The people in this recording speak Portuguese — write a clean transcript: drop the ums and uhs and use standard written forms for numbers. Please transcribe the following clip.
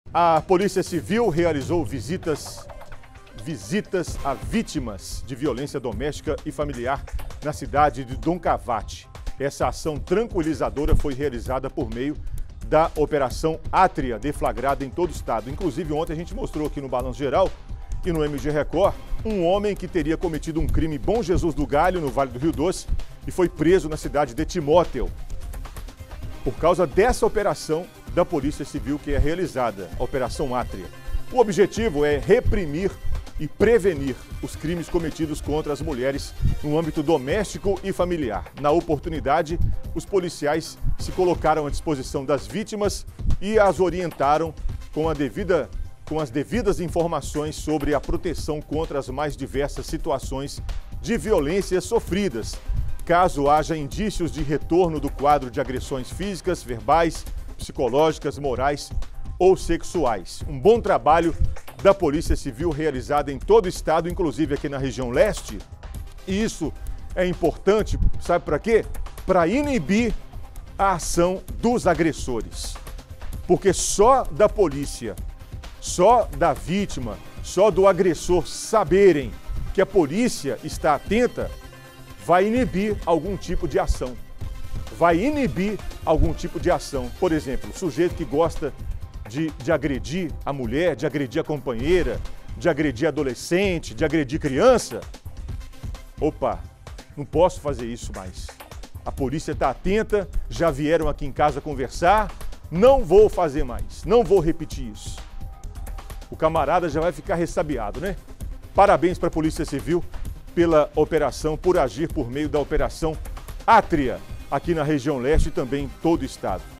A Polícia Civil realizou visitas a vítimas de violência doméstica e familiar na cidade de Dom Cavate. Essa ação tranquilizadora foi realizada por meio da Operação Átria, deflagrada em todo o estado. Inclusive, ontem a gente mostrou aqui no Balanço Geral e no MG Record um homem que teria cometido um crime em Bom Jesus do Galho, no Vale do Rio Doce, e foi preso na cidade de Timóteo. Por causa dessa operação da Polícia Civil que é realizada, a Operação Átria. O objetivo é reprimir e prevenir os crimes cometidos contra as mulheres no âmbito doméstico e familiar. Na oportunidade, os policiais se colocaram à disposição das vítimas e as orientaram com as devidas informações sobre a proteção contra as mais diversas situações de violências sofridas, caso haja indícios de retorno do quadro de agressões físicas, verbais, psicológicas, morais ou sexuais. Um bom trabalho da Polícia Civil realizado em todo o estado, inclusive aqui na região leste. E isso é importante, sabe para quê? Para inibir a ação dos agressores. Porque só da polícia, só da vítima, só do agressor saberem que a polícia está atenta, vai inibir algum tipo de ação. Vai inibir algum tipo de ação. Por exemplo, o sujeito que gosta de agredir a mulher, de agredir a companheira, de agredir adolescente, de agredir criança. Opa, não posso fazer isso mais. A polícia está atenta, já vieram aqui em casa conversar, não vou fazer mais, não vou repetir isso. O camarada já vai ficar ressabiado, né? Parabéns para a Polícia Civil pela operação, por agir por meio da Operação Átria, aqui na região leste e também em todo o estado.